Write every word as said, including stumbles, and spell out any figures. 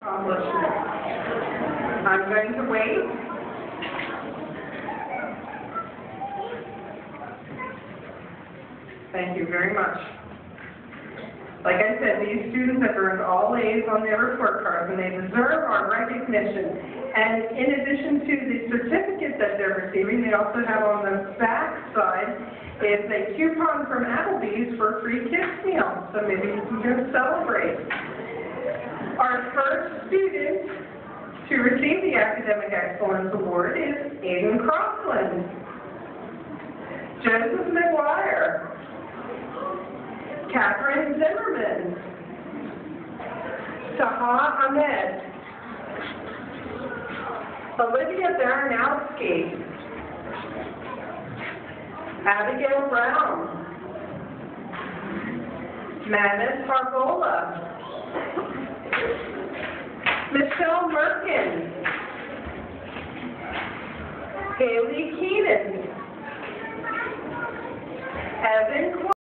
accomplishment. I'm going to wait. Thank you very much. Like I said, these students have earned all A's on their report cards, and they deserve our recognition. And in addition to the certificate that they're receiving, they also have on the back side is a coupon from Applebee's for a free kids meal. So maybe you can go celebrate. Our first student to receive the Academic Excellence Award is Aiden Crossland. Joseph McGuire. Cathryn Zimmerman. Taha Ahmed. Olivia Baranowski. Abigail Brown. Mavis Barbola. Michelle Merkin. Haley Keenan.